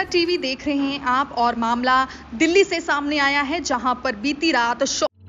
India TV देख रहे हैं आप और मामला दिल्ली से सामने आया है, जहां पर बीती रात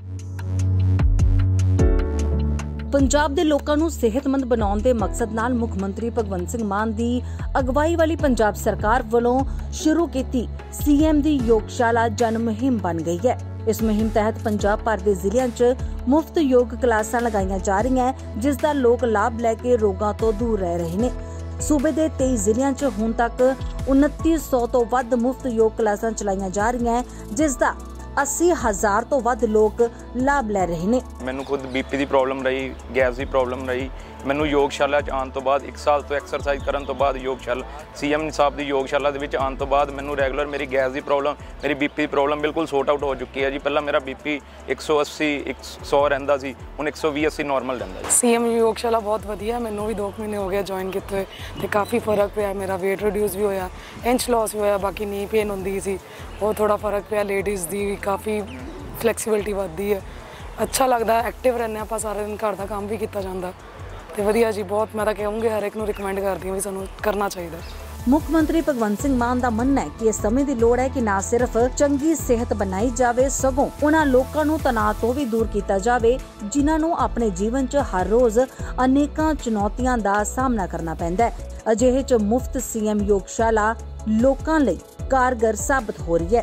ਪੰਜਾਬ ਦੇ ਲੋਕਾਂ ਨੂੰ ਸਿਹਤਮੰਦ ਬਣਾਉਣ ਦੇ ਮਕਸਦ ਨਾਲ ਮੁੱਖ ਮੰਤਰੀ ਭਗਵੰਤ ਸਿੰਘ ਮਾਨ ਦੀ ਅਗਵਾਈ ਵਾਲੀ ਪੰਜਾਬ ਸਰਕਾਰ ਵੱਲੋਂ ਸ਼ੁਰੂ ਕੀਤੀ ਸੀਐਮ ਦੀ ਯੋਗਸ਼ਾਲਾ ਜਨ ਮੁਹਿੰਮ ਬਣ ਗਈ ਹੈ। ਇਸ ਮੁਹਿੰਮ ਤਹਿਤ ਪੰਜਾਬ ਭਰ ਦੇ ਜ਼ਿਲ੍ਹਿਆਂ 'ਚ ਮੁਫਤ ਯੋਗ ਕਲਾਸਾਂ ਲਗਾਈਆਂ ਜਾ ਰਹੀਆਂ, ਜਿਸ ਦਾ ਲੋਕ ਲਾਭ ਲੈ ਕੇ ਰੋਗਾਂ ਤੋਂ ਦੂਰ ਰਹਿ ਰਹੇ ਨੇ। सूबे के 23 ਜ਼ਿਲ੍ਹਿਆਂ 'ਚ ਹੁਣ ਤੱਕ 2900 ਤੋਂ ਵੱਧ ਮੁਫਤ ਯੋਗ ਕਲਾਸਾਂ ਚਲਾਈਆਂ ਜਾ ਰਹੀਆਂ, ਜਿਸ ਦਾ 80,000 ਤੋਂ ਵੱਧ ਲੋਕ ਲਾਭ ਲੈ ਰਹੇ ਨੇ। ਮੈਨੂੰ ਖੁਦ ਬੀਪੀ ਦੀ ਪ੍ਰੋਬਲਮ ਰਹੀ, ਗੈਸ ਦੀ ਪ੍ਰੋਬਲਮ ਰਹੀ। ਮੈਨੂੰ ਯੋਗਸ਼ਾਲਾ 'ਚ ਆਉਣ ਤੋਂ ਬਾਅਦ 1 ਸਾਲ ਤੋਂ ਐਕਸਰਸਾਈਜ਼ ਕਰਨ ਤੋਂ ਬਾਅਦ ਯੋਗਸ਼ਾਲਾ ਸੀਐਮ ਸਾਹਿਬ ਦੀ ਯੋਗਸ਼ਾਲਾ ਦੇ ਵਿੱਚ ਆਉਣ ਤੋਂ ਬਾਅਦ ਮੈਨੂੰ ਰੈਗੂਲਰ ਮੇਰੀ ਗੈਸ ਦੀ ਪ੍ਰੋਬਲਮ, ਮੇਰੀ ਬੀਪੀ ਦੀ ਪ੍ਰੋਬਲਮ ਬਿਲਕੁਲ ਸੌਟ ਆਊਟ ਹੋ ਚੁੱਕੀ ਹੈ ਜੀ। ਪਹਿਲਾਂ ਮੇਰਾ ਬੀਪੀ 180 100 ਰਹਿੰਦਾ ਸੀ, ਹੁਣ 120 80 ਨਾਰਮਲ ਰਹਿੰਦਾ ਜੀ। ਸੀਐਮ ਯੋਗਸ਼ਾਲਾ ਬਹੁਤ ਵਧੀਆ, ਮੈਨੂੰ ਵੀ 2 ਮਹੀਨੇ ਹੋ ਗਏ ਜੁਆਇਨ ਕੀਤੇ ਹੋਏ ਤੇ ਕਾਫੀ ਫਰਕ ਪਿਆ। ਮੇਰਾ weight reduce ਵੀ ਹੋਇਆ, ਇੰਚ loss ਵੀ ਹੋਇਆ, ਬਾਕੀ ਨੀ ਪੇਨ ਹੁੰਦੀ ਸੀ ਉਹ ਥੋੜਾ ਫਰਕ ਪਿਆ। ਲੇਡੀਜ਼ ਦੀ ਵੀ ਕਾਫੀ ਫਲੈਕਸੀਬਿਲਿਟੀ ਵੱਧਦੀ ਹੈ, ਅੱਛਾ ਲੱਗਦਾ, ਐਕਟਿਵ ਰਹਿੰਦੇ ਆਪਾਂ ਸਾਰਾ ਦਿਨ, ਘਰ ਦਾ ਕੰਮ ਵੀ ਕੀਤਾ ਜਾਂਦਾ ਤੇ ਵਧੀਆ ਜੀ। ਬਹੁਤ ਮੈਂ ਤਾਂ ਕਹੂੰਗੀ ਹਰ ਇੱਕ ਨੂੰ ਰਿਕਮੈਂਡ ਕਰਦੀ ਹਾਂ ਵੀ ਸਾਨੂੰ ਕਰਨਾ ਚਾਹੀਦਾ। ਮੁੱਖ ਮੰਤਰੀ ਭਗਵੰਤ ਸਿੰਘ ਮਾਨ ਦਾ ਮੰਨਣਾ ਹੈ ਕਿ ਇਸ ਸਮੇਂ ਦੀ ਲੋੜ ਹੈ ਕਿ ਨਾ ਸਿਰਫ ਚੰਗੀ ਸਿਹਤ ਬਣਾਈ ਜਾਵੇ, ਸਗੋਂ ਉਹਨਾਂ ਲੋਕਾਂ ਨੂੰ ਤਣਾਅ ਤੋਂ ਵੀ ਦੂਰ ਕੀਤਾ ਜਾਵੇ ਜਿਨ੍ਹਾਂ ਨੂੰ ਆਪਣੇ ਜੀਵਨ 'ਚ ਹਰ ਰੋਜ਼ ਅਨੇਕਾਂ ਚੁਣੌਤੀਆਂ ਦਾ ਸਾਹਮਣਾ ਕਰਨਾ ਪੈਂਦਾ ਹੈ। ਅਜਿਹੇ 'ਚ ਮੁਫਤ ਸੀਐਮ ਯੋਗਸ਼ਾਲਾ ਲੋਕਾਂ ਲਈ कारगर साबित हो रही है।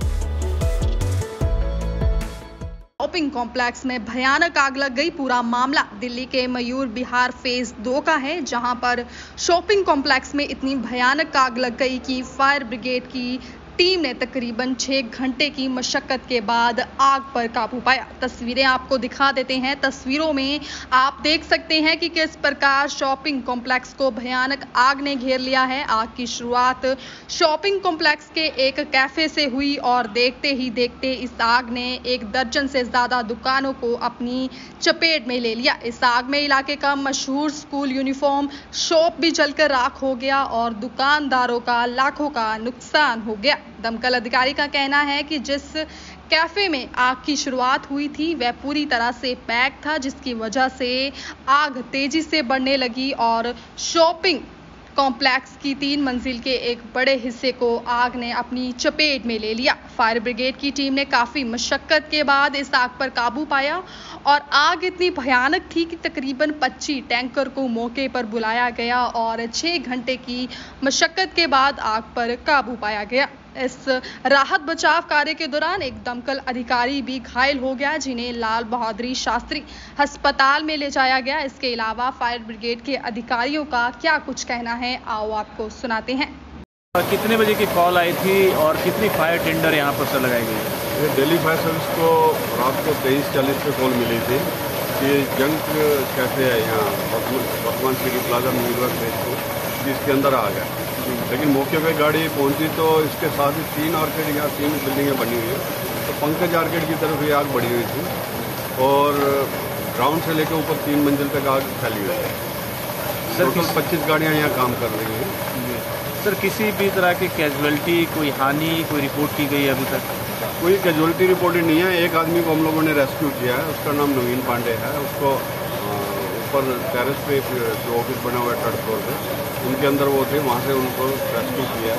शॉपिंग कॉम्प्लेक्स में भयानक आग लग गई। पूरा मामला दिल्ली के मयूर विहार फेज 2 का है, जहां पर शॉपिंग कॉम्प्लेक्स में इतनी भयानक आग लग गई कि फायर ब्रिगेड की टीम ने तकरीबन 6 घंटे की मशक्कत के बाद आग पर काबू पाया। तस्वीरें आपको दिखा देते हैं। तस्वीरों में आप देख सकते हैं कि किस प्रकार शॉपिंग कॉम्प्लेक्स को भयानक आग ने घेर लिया है। आग की शुरुआत शॉपिंग कॉम्प्लेक्स के एक कैफे से हुई और देखते ही देखते इस आग ने 1 दर्जन से ज्यादा दुकानों को अपनी चपेट में ले लिया। इस आग में इलाके का मशहूर स्कूल यूनिफॉर्म शॉप भी जलकर राख हो गया और दुकानदारों का लाखों का नुकसान हो गया। दमकल अधिकारी का कहना है कि जिस कैफे में आग की शुरुआत हुई थी वह पूरी तरह से पैक था, जिसकी वजह से आग तेजी से बढ़ने लगी और शॉपिंग कॉम्प्लेक्स की 3 मंजिल के एक बड़े हिस्से को आग ने अपनी चपेट में ले लिया। फायर ब्रिगेड की टीम ने काफ़ी मशक्कत के बाद इस आग पर काबू पाया और आग इतनी भयानक थी कि तकरीबन 25 टैंकर को मौके पर बुलाया गया और 6 घंटे की मशक्कत के बाद आग पर काबू पाया गया। इस राहत बचाव कार्य के दौरान एक दमकल अधिकारी भी घायल हो गया, जिन्हें लाल बहादुर शास्त्री अस्पताल में ले जाया गया। इसके अलावा फायर ब्रिगेड के अधिकारियों का क्या कुछ कहना है, आओ आपको सुनाते हैं। कितने बजे की कॉल आई थी और कितनी फायर टेंडर यहाँ पर लगाई गई? ये दिल्ली फायर सर्विस को रात को 23:40 पे कॉल मिली थी कि जंक कैफे है यहाँ वर्तमान सिटी प्लाजा यूनिवर्स फेज 2, जिसके अंदर आ गया। लेकिन मौके पे गाड़ी पहुंची तो इसके साथ ही 3 आर्केड यहाँ 3 बिल्डिंगें बनी हुई है, तो पंकज आर्केड की तरफ ये आग बढ़ी हुई थी और ग्राउंड से लेकर ऊपर 3 मंजिल तक आग फैली हुई है। टोटल 25 गाड़ियाँ यहाँ काम कर रही हैं। सर, किसी भी तरह की कैजुअलिटी, कोई हानि, कोई रिपोर्ट की गई अभी तक? कोई कैजुअलिटी रिपोर्टेड नहीं है। एक आदमी को हम लोगों ने रेस्क्यू किया है, उसका नाम नवीन पांडे है। उसको ऊपर टेरेस पे जो ऑफिस बना हुआ है 3rd फ्लोर पे, उनके अंदर वो थे, वहाँ से उनको रेस्क्यू किया।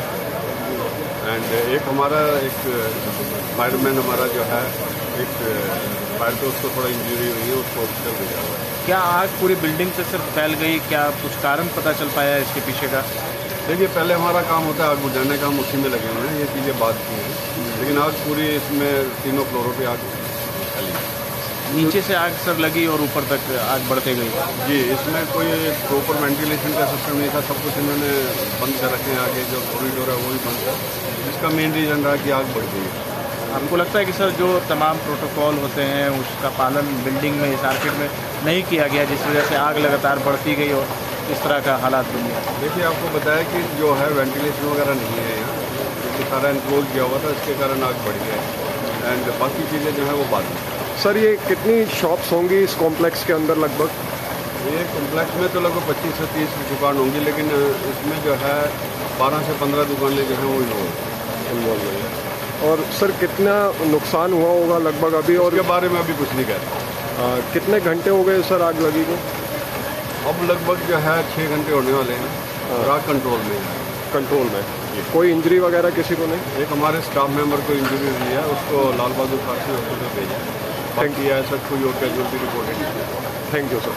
एंड एक हमारा एक फायरमैन हमारा जो है, एक फायर तो उसको थोड़ा इंजरी हुई है, उसको हॉस्पिटल भेजा हुआ है। क्या आग पूरी बिल्डिंग से सिर्फ फैल गई? क्या कुछ कारण पता चल पाया इसके पीछे का? देखिए, पहले हमारा काम होता है आग बुझाने का, हम उसी में लगे हुए हैं, ये चीज़ें बात की हैं, लेकिन आग पूरी इसमें 3 फ्लोरों पे आग फैली। नीचे से आग सर लगी और ऊपर तक आग बढ़ते गई? जी, इसमें कोई प्रॉपर वेंटिलेशन का सिस्टम नहीं था। सब कुछ इन्होंने बंद कर रखे हैं, आगे जो कॉरिडोर है वो भी बंद है, जिसका मेन रीज़न रहा कि आग बढ़ गई। आपको लगता है कि सर जो तमाम प्रोटोकॉल होते हैं उसका पालन बिल्डिंग में, इस आर्केड में नहीं किया गया, जिस वजह से आग लगातार बढ़ती गई और इस तरह का हालात बन गया? देखिए, आपको बताया कि जो है वेंटिलेशन वगैरह नहीं है यहाँ, क्योंकि सारा इनक्लोज किया हुआ था, इसके कारण आग बढ़ गया एंड बाकी चीज़ें जो है वो बाद में। सर, ये कितनी शॉप्स होंगी इस कॉम्प्लेक्स के अंदर लगभग? ये कॉम्प्लेक्स में तो लगभग 25 से 30 दुकान होंगी, लेकिन इसमें जो है 12 से 15 दुकानें जो हैं वो इन्वॉल्व हुई हैं। और सर, कितना नुकसान हुआ होगा लगभग अभी? और उसके बारे में अभी कुछ नहीं कह रहे। कितने घंटे हो गए सर आग लगी को? अब लगभग जो है 6 घंटे होने वाले हैं और आग कंट्रोल में है। कंट्रोल में। कोई इंजरी वगैरह किसी को नहीं? एक हमारे स्टाफ मेंबर को इंजरी हुई है, उसको लाल बहादुर शास्त्री हॉस्पिटल भेजा है। बाकी ऐसा कोई और कैजुअल्टी रिपोर्ट नहीं। Thank you sir.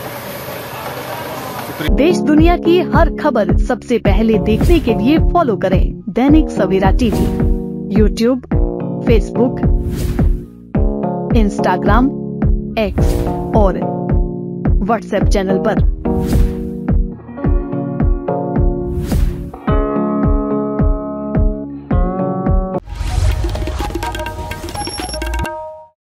देश दुनिया की हर खबर सबसे पहले देखने के लिए फॉलो करें Dainik Savera TV, YouTube, Facebook, Instagram, X और व्हाट्सएप चैनल पर।